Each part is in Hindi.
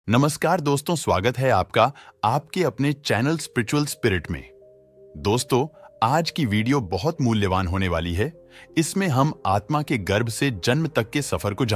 नमस्कार दोस्तों, स्वागत है आपका आपके अपने चैनल स्पिरिचुअल स्पिरिट में। दोस्तों, आज की वीडियो बहुत मूल्यवान होने वाली है। इसमें हम आत्मा के गर्भ से जन्म तक के सफर को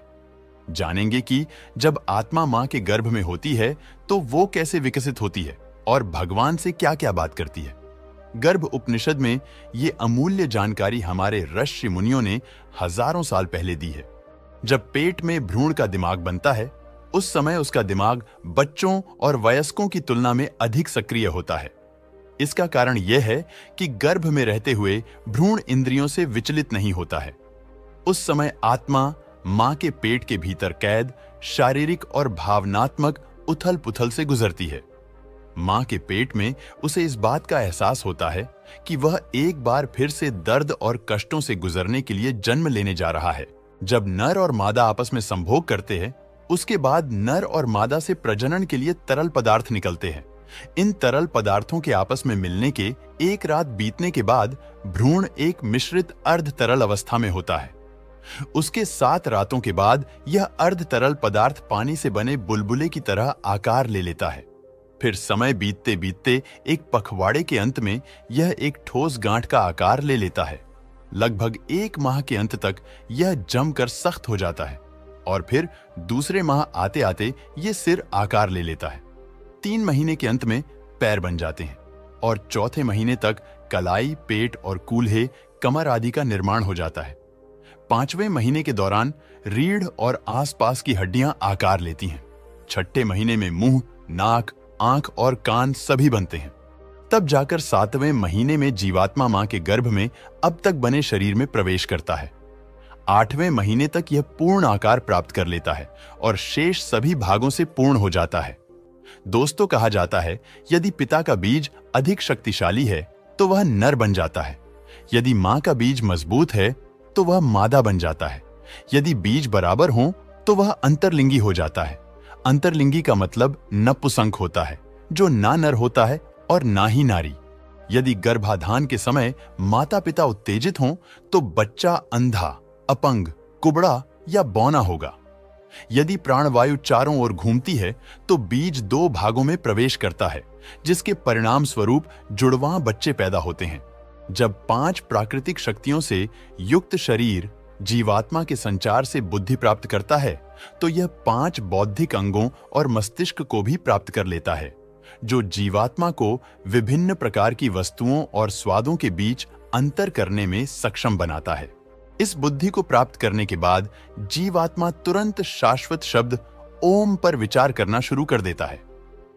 जानेंगे कि जब आत्मा मां के गर्भ में होती है तो वो कैसे विकसित होती है और भगवान से क्या-क्या बात करती है। गर्भ उपनिषद में ये अमूल्य जानकारी हमारे ऋषि मुनियों ने हजारों साल पहले दी है। जब पेट में भ्रूण का दिमाग बनता है, उस समय उसका दिमाग बच्चों और वयस्कों की तुलना में अधिक सक्रिय होता है। इसका कारण यह है कि गर्भ में रहते हुए भ्रूण इंद्रियों से विचलित नहीं होता है। उस समय आत्मा मां के पेट के भीतर कैद शारीरिक और भावनात्मक उथल-पुथल से गुजरती है। मां के पेट में उसे इस बात का एहसास होता है कि वह एक बार फिर से दर्द और कष्टों से गुजरने के लिए जन्म लेने जा रहा है। जब नर और मादा आपस में संभोग करते हैं, उसके बाद नर और मादा से प्रजनन के लिए तरल पदार्थ निकलते हैं। इन तरल पदार्थों के आपस में मिलने के एक रात बीतने के बाद भ्रूण एक मिश्रित अर्ध तरल अवस्था में होता है। उसके 7 रातों के बाद यह अर्ध तरल पदार्थ पानी से बने बुलबुले की तरह आकार ले लेता है। फिर समय बीतते बीतते एक पखवाड़े के अंत में यह एक ठोस गांठ का आकार ले लेता है। लगभग 1 माह के अंत तक यह जमकर सख्त हो जाता है और फिर दूसरे माह आते आते ये सिर आकार ले लेता है। 3 महीने के अंत में पैर बन जाते हैं और चौथे महीने तक कलाई, पेट और कूल्हे, कमर आदि का निर्माण हो जाता है। 5वें महीने के दौरान रीढ़ और आसपास की हड्डियां आकार लेती हैं। 6ठे महीने में मुंह, नाक, आंख और कान सभी बनते हैं। तब जाकर 7वें महीने में जीवात्मा मां के गर्भ में अब तक बने शरीर में प्रवेश करता है। 8वें महीने तक यह पूर्ण आकार प्राप्त कर लेता है और शेष सभी भागों से पूर्ण हो जाता है। दोस्तों, कहा जाता है यदि पिता का बीज अधिक शक्तिशाली है तो वह नर बन जाता है। यदि मां का बीज मजबूत है तो वह मादा बन जाता है। यदि बीज बराबर हो तो वह अंतर्लिंगी हो जाता है। अंतर्लिंगी का मतलब नपुंसक होता है, जो ना नर होता है और ना ही नारी। यदि गर्भाधान के समय माता पिता उत्तेजित हों तो बच्चा अंधा, अपंग, कुबड़ा या बौना होगा। यदि प्राणवायु चारों ओर घूमती है तो बीज 2 भागों में प्रवेश करता है, जिसके परिणाम स्वरूप जुड़वां बच्चे पैदा होते हैं। जब 5 प्राकृतिक शक्तियों से युक्त शरीर जीवात्मा के संचार से बुद्धि प्राप्त करता है तो यह 5 बौद्धिक अंगों और मस्तिष्क को भी प्राप्त कर लेता है, जो जीवात्मा को विभिन्न प्रकार की वस्तुओं और स्वादों के बीच अंतर करने में सक्षम बनाता है। इस बुद्धि को प्राप्त करने के बाद जीवात्मा तुरंत शाश्वत शब्द ओम पर विचार करना शुरू कर देता है।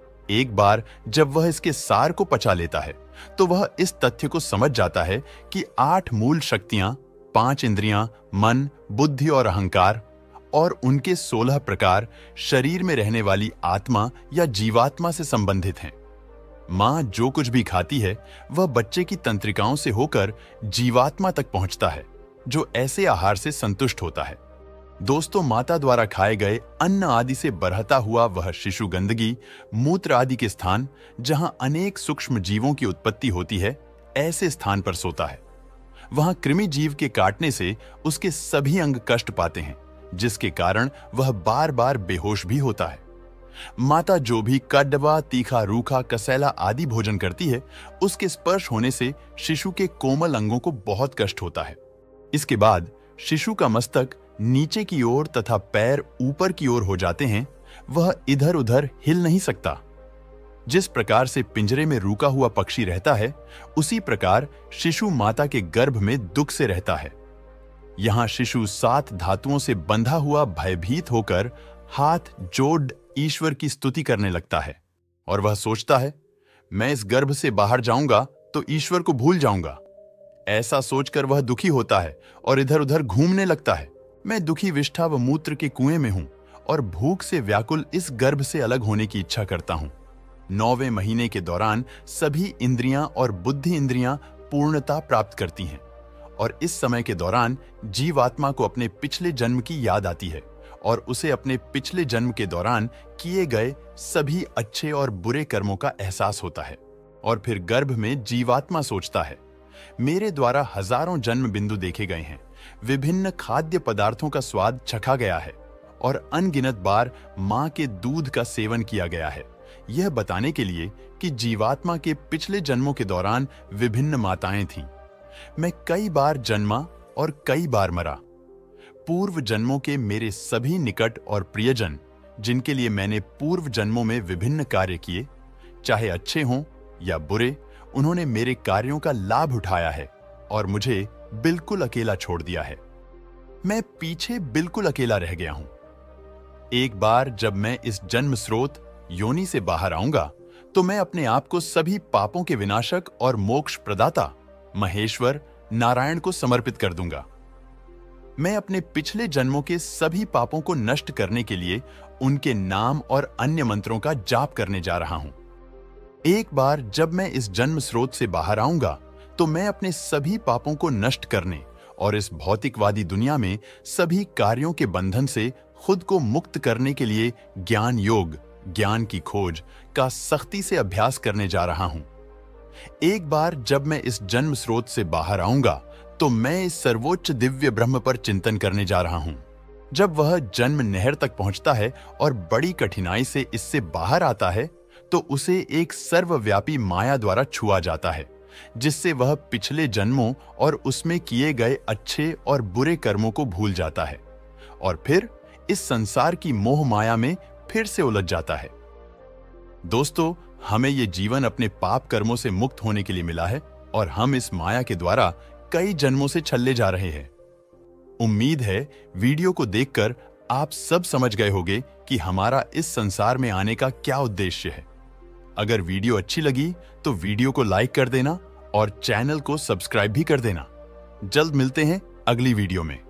एक बार जब वह इसके सार को पचा लेता है तो वह इस तथ्य को समझ जाता है कि 8 मूल शक्तियां, 5 इंद्रियां, मन, बुद्धि और अहंकार और उनके 16 प्रकार शरीर में रहने वाली आत्मा या जीवात्मा से संबंधित हैं। मां जो कुछ भी खाती है वह बच्चे की तंत्रिकाओं से होकर जीवात्मा तक पहुंचता है, जो ऐसे आहार से संतुष्ट होता है। दोस्तों, माता द्वारा खाए गए अन्न आदि से बरहता हुआ वह शिशु गंदगी, मूत्र आदि के स्थान, जहां अनेक सूक्ष्म जीवों की उत्पत्ति होती है, ऐसे स्थान पर सोता है। वहां कृमि जीव के काटने से उसके सभी अंग कष्ट पाते हैं, जिसके कारण वह बार बार बेहोश भी होता है। माता जो भी कड़वा, तीखा, रूखा, कसैला आदि भोजन करती है, उसके स्पर्श होने से शिशु के कोमल अंगों को बहुत कष्ट होता है। इसके बाद शिशु का मस्तक नीचे की ओर तथा पैर ऊपर की ओर हो जाते हैं। वह इधर उधर हिल नहीं सकता। जिस प्रकार से पिंजरे में रुका हुआ पक्षी रहता है, उसी प्रकार शिशु माता के गर्भ में दुख से रहता है। यहां शिशु 7 धातुओं से बंधा हुआ भयभीत होकर हाथ जोड़ ईश्वर की स्तुति करने लगता है और वह सोचता है, मैं इस गर्भ से बाहर जाऊंगा तो ईश्वर को भूल जाऊंगा। ऐसा सोचकर वह दुखी होता है और इधर उधर घूमने लगता है। मैं दुखी विष्ठा व मूत्र के कुएं में हूं और भूख से व्याकुल इस गर्भ से अलग होने की इच्छा करता हूं। 9वें महीने के दौरान सभी इंद्रियां और बुद्धि इंद्रियां पूर्णता प्राप्त करती हैं और इस समय के दौरान जीवात्मा को अपने पिछले जन्म की याद आती है और उसे अपने पिछले जन्म के दौरान किए गए सभी अच्छे और बुरे कर्मों का एहसास होता है। और फिर गर्भ में जीवात्मा सोचता है, मेरे द्वारा हजारों जन्म बिंदु देखे गए हैं, विभिन्न खाद्य पदार्थों का स्वाद चखा गया है और अनगिनत बार मां के दूध का सेवन किया गया है, यह बताने के लिए कि जीवात्मा के पिछले जन्मों के दौरान विभिन्न माताएं थीं। मैं कई बार जन्मा और कई बार मरा। पूर्व जन्मों के मेरे सभी निकट और प्रियजन, जिनके लिए मैंने पूर्व जन्मों में विभिन्न कार्य किए, चाहे अच्छे हों या बुरे, उन्होंने मेरे कार्यों का लाभ उठाया है और मुझे बिल्कुल अकेला छोड़ दिया है। मैं पीछे बिल्कुल अकेला रह गया हूं। एक बार जब मैं इस जन्म स्रोत योनि से बाहर आऊंगा तो मैं अपने आप को सभी पापों के विनाशक और मोक्ष प्रदाता महेश्वर नारायण को समर्पित कर दूंगा। मैं अपने पिछले जन्मों के सभी पापों को नष्ट करने के लिए उनके नाम और अन्य मंत्रों का जाप करने जा रहा हूं। एक बार जब मैं इस जन्म स्रोत से बाहर आऊंगा तो मैं अपने सभी पापों को नष्ट करने और इस भौतिकवादी दुनिया में सभी कार्यों के बंधन से खुद को मुक्त करने के लिए ज्ञान योग, ज्ञान की खोज का सख्ती से अभ्यास करने जा रहा हूं। एक बार जब मैं इस जन्म स्रोत से बाहर आऊंगा तो मैं इस सर्वोच्च दिव्य ब्रह्म पर चिंतन करने जा रहा हूं। जब वह जन्म नहर तक पहुंचता है और बड़ी कठिनाई से इससे बाहर आता है तो उसे एक सर्वव्यापी माया द्वारा छुआ जाता है, जिससे वह पिछले जन्मों और उसमें किए गए अच्छे और बुरे कर्मों को भूल जाता है और फिर इस संसार की मोह माया में फिर से उलझ जाता है। दोस्तों, हमें ये जीवन अपने पाप कर्मों से मुक्त होने के लिए मिला है और हम इस माया के द्वारा कई जन्मों से छल्ले जा रहे हैं। उम्मीद है वीडियो को देखकर आप सब समझ गए होंगे कि हमारा इस संसार में आने का क्या उद्देश्य है। अगर वीडियो अच्छी लगी तो वीडियो को लाइक कर देना और चैनल को सब्सक्राइब भी कर देना। जल्द मिलते हैं अगली वीडियो में।